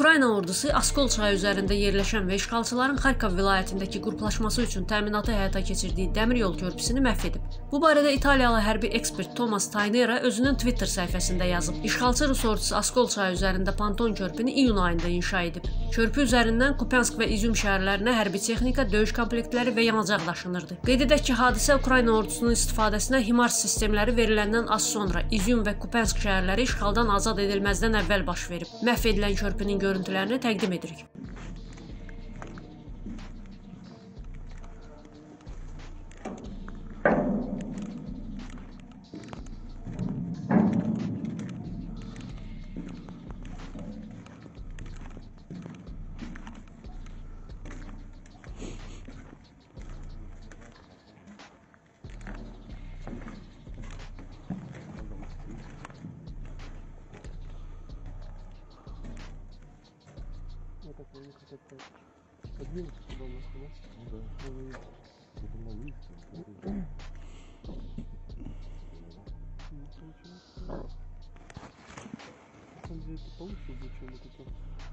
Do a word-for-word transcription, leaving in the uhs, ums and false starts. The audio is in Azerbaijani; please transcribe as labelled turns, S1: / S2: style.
S1: Ukrayna ordusu Askol çayı üzərində yerləşən və işğalçıların Xarkov vilayətindəki qruplaşması üçün təminatı həyata keçirdiyi dəmir yol körpüsünü məhv edib. Bu barədə İtaliyalı hərbi ekspert Thomas Tainera özünün Twitter səhifəsində yazıb. İşğalçı Rus ordusu Askol çayı üzərində ponton körpünü iyun ayında inşa edib. Körpü üzərindən Kupensk və İzyum şəhərlərinə hərbi texnika, döyüş komplektləri və yanacaq daşınırdı. Qeyd edək ki, hadisə Ukrayna ordusunun istifadəsinə HIMARS sistemləri veriləndən az sonra İzyum və Kupensk şəhərləri işğaldan azad edilməzdən əvvəl baş verib. Məhv edilən körpünün görüntülərini təqdim edirik.
S2: Так, они хотят подвинуться туда нахуй, да? Ну да. Это на них. Ну, получается. На самом деле это получше будет, чем вот это.